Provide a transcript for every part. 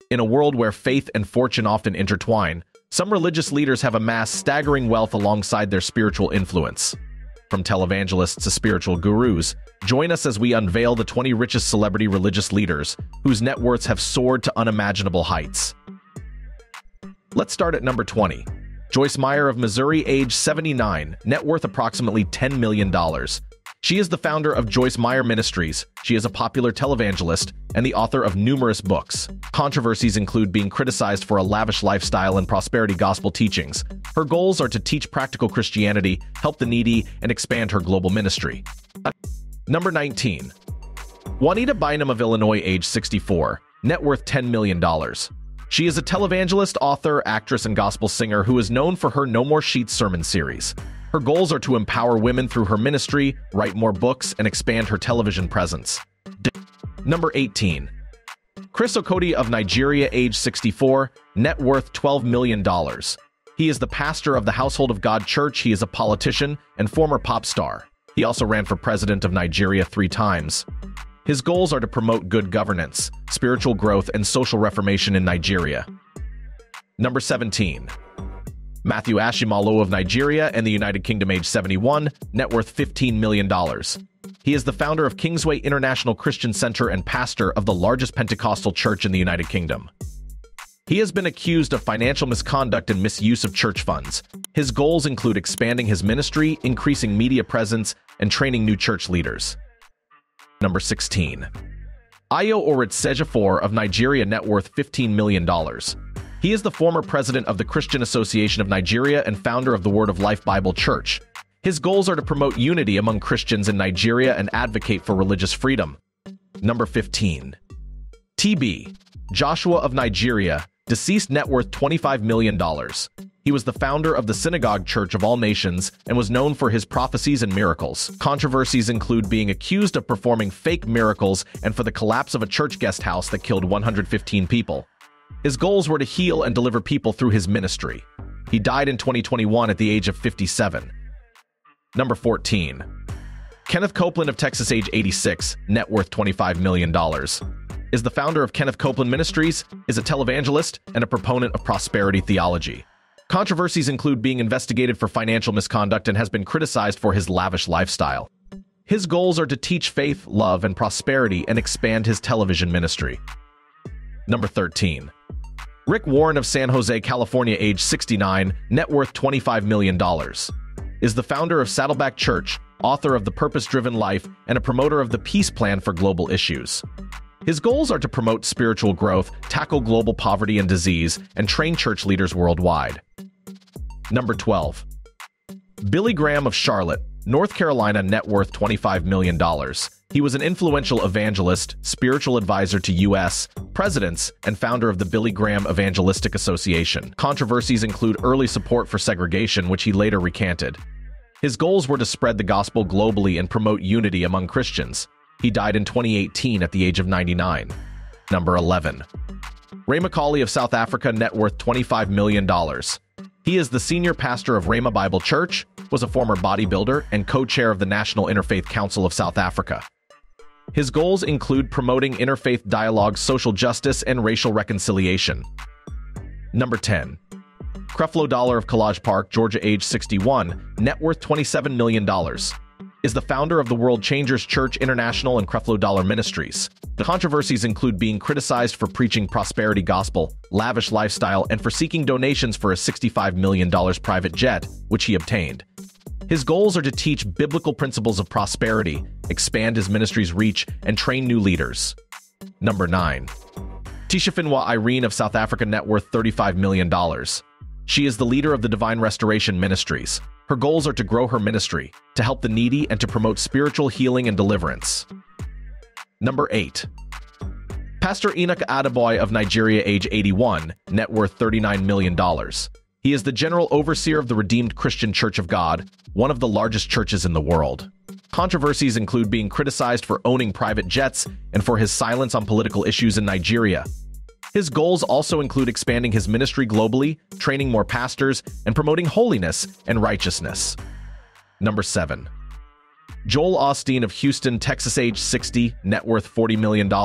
In a world where faith and fortune often intertwine, some religious leaders have amassed staggering wealth alongside their spiritual influence. From televangelists to spiritual gurus, join us as we unveil the 20 richest celebrity religious leaders whose net worths have soared to unimaginable heights. Let's start at number 20. Joyce Meyer of Missouri, age 79, net worth approximately $10 million. She is the founder of Joyce Meyer Ministries. She is a popular televangelist and the author of numerous books. Controversies include being criticized for a lavish lifestyle and prosperity gospel teachings. Her goals are to teach practical Christianity, help the needy, and expand her global ministry. Number 19. Juanita Bynum of Illinois, age 64, net worth $10 million. She is a televangelist, author, actress, and gospel singer who is known for her No More Sheets sermon series. Her goals are to empower women through her ministry, write more books, and expand her television presence. Number 18. Chris Okoti of Nigeria, age 64, net worth $12 million. He is the pastor of the Household of God Church. He is a politician and former pop star. He also ran for president of Nigeria 3 times. His goals are to promote good governance, spiritual growth, and social reformation in Nigeria. Number 17. Matthew Ashimalo of Nigeria and the United Kingdom, age 71, net worth $15 million. He is the founder of Kingsway International Christian Center and pastor of the largest Pentecostal church in the United Kingdom. He has been accused of financial misconduct and misuse of church funds. His goals include expanding his ministry, increasing media presence, and training new church leaders. Number 16. Ayo Oritsejafor of Nigeria, net worth $15 million. He is the former president of the Christian Association of Nigeria and founder of the Word of Life Bible Church. His goals are to promote unity among Christians in Nigeria and advocate for religious freedom. Number 15. TB Joshua of Nigeria, deceased, net worth $25 million. He was the founder of the Synagogue Church of All Nations and was known for his prophecies and miracles. Controversies include being accused of performing fake miracles and for the collapse of a church guest house that killed 115 people. His goals were to heal and deliver people through his ministry. He died in 2021 at the age of 57. Number 14. Kenneth Copeland of Texas, age 86, net worth $25 million. Is the founder of Kenneth Copeland Ministries, is a televangelist, and a proponent of prosperity theology. Controversies include being investigated for financial misconduct and has been criticized for his lavish lifestyle. His goals are to teach faith, love, and prosperity and expand his television ministry. Number 13. Rick Warren of San Jose, California, age 69, net worth $25 million. Is the founder of Saddleback Church, author of The Purpose-Driven Life, and a promoter of the Peace Plan for global issues. His goals are to promote spiritual growth, tackle global poverty and disease, and train church leaders worldwide. Number 12. Billy Graham of Charlotte, North Carolina, net worth $25 million. He was an influential evangelist, spiritual advisor to U.S. presidents, and founder of the Billy Graham Evangelistic Association. Controversies include early support for segregation, which he later recanted. His goals were to spread the gospel globally and promote unity among Christians. He died in 2018 at the age of 99. Number 11. Ray McCauley of South Africa, net worth $25 million. He is the senior pastor of Rhema Bible Church, was a former bodybuilder, and co-chair of the National Interfaith Council of South Africa. His goals include promoting interfaith dialogue, social justice, and racial reconciliation. Number 10. Creflo Dollar of Collage Park, Georgia, age 61, net worth $27 million. Is the founder of the World Changers Church International and Creflo Dollar Ministries. The controversies include being criticized for preaching prosperity gospel, lavish lifestyle, and for seeking donations for a $65 million private jet, which he obtained. His goals are to teach biblical principles of prosperity, expand his ministry's reach, and train new leaders. Number 9. Tishafinwa Irene of South Africa, net worth $35 million. She is the leader of the Divine Restoration Ministries. Her goals are to grow her ministry, to help the needy, and to promote spiritual healing and deliverance. Number 8. Pastor Enoch Adeboye of Nigeria, age 81, net worth $39 million. He is the general overseer of the Redeemed Christian Church of God, one of the largest churches in the world. Controversies include being criticized for owning private jets and for his silence on political issues in Nigeria. His goals also include expanding his ministry globally, training more pastors, and promoting holiness and righteousness. Number 7. Joel Osteen of Houston, Texas, age 60, net worth $40 million.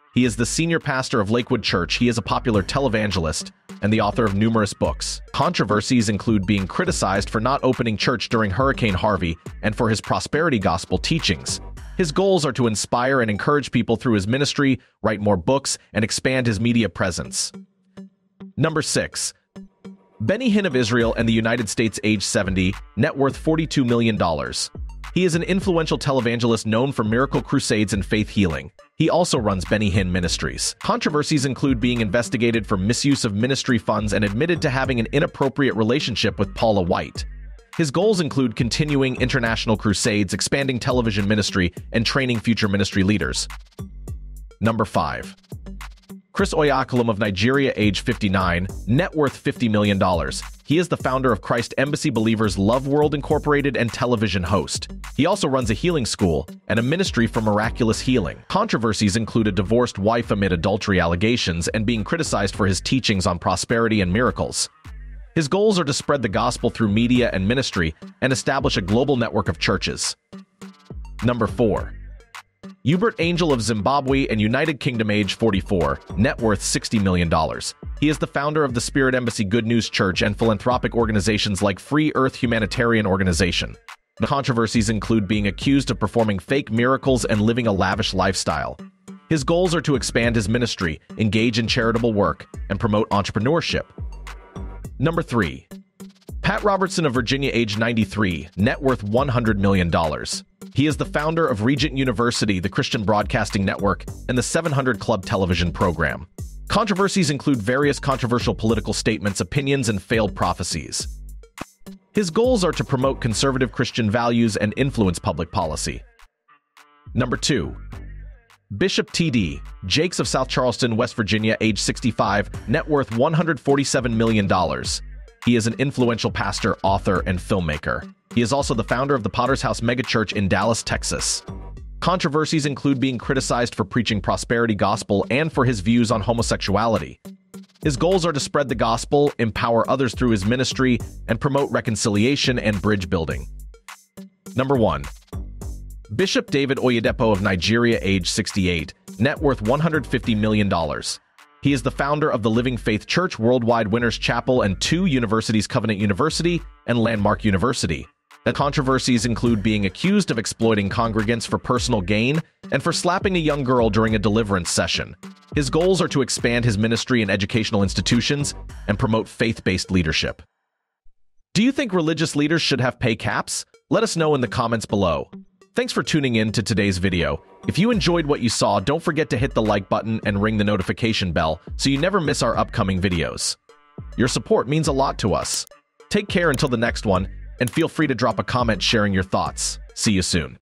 He is the senior pastor of Lakewood Church. He is a popular televangelist and the author of numerous books. Controversies include being criticized for not opening church during Hurricane Harvey and for his prosperity gospel teachings. His goals are to inspire and encourage people through his ministry, write more books, and expand his media presence. Number 6. Benny Hinn of Israel and the United States, age 70, net worth $42 million. He is an influential televangelist known for miracle crusades and faith healing. He also runs Benny Hinn Ministries. Controversies include being investigated for misuse of ministry funds and admitted to having an inappropriate relationship with Paula White. His goals include continuing international crusades, expanding television ministry, and training future ministry leaders. Number 5. Chris Oyakhilome of Nigeria, age 59, net worth $50 million. He is the founder of Christ Embassy Believers Love World Incorporated and television host. He also runs a healing school and a ministry for miraculous healing. Controversies include a divorced wife amid adultery allegations and being criticized for his teachings on prosperity and miracles. His goals are to spread the gospel through media and ministry and establish a global network of churches. Number 4. Hubert Angel of Zimbabwe and United Kingdom, age 44, net worth $60 million. He is the founder of the Spirit Embassy Good News Church and philanthropic organizations like Free Earth Humanitarian Organization. The controversies include being accused of performing fake miracles and living a lavish lifestyle. His goals are to expand his ministry, engage in charitable work, and promote entrepreneurship. Number 3. Pat Robertson of Virginia, age 93, net worth $100 million. He is the founder of Regent University, the Christian Broadcasting Network, and the 700 Club television program. Controversies include various controversial political statements, opinions, and failed prophecies. His goals are to promote conservative Christian values and influence public policy. Number 2. Bishop T.D. Jakes of South Charleston, West Virginia, age 65, net worth $147 million. He is an influential pastor, author, and filmmaker. He is also the founder of the Potter's House megachurch in Dallas, Texas. Controversies include being criticized for preaching prosperity gospel and for his views on homosexuality. His goals are to spread the gospel, empower others through his ministry, and promote reconciliation and bridge building. Number 1. Bishop David Oyedepo of Nigeria, age 68, net worth $150 million. He is the founder of the Living Faith Church Worldwide Winners Chapel and 2 universities, Covenant University and Landmark University. The controversies include being accused of exploiting congregants for personal gain and for slapping a young girl during a deliverance session. His goals are to expand his ministry in educational institutions and promote faith-based leadership. Do you think religious leaders should have pay caps? Let us know in the comments below. Thanks for tuning in to today's video. If you enjoyed what you saw, don't forget to hit the like button and ring the notification bell so you never miss our upcoming videos. Your support means a lot to us. Take care until the next one, and feel free to drop a comment sharing your thoughts. See you soon.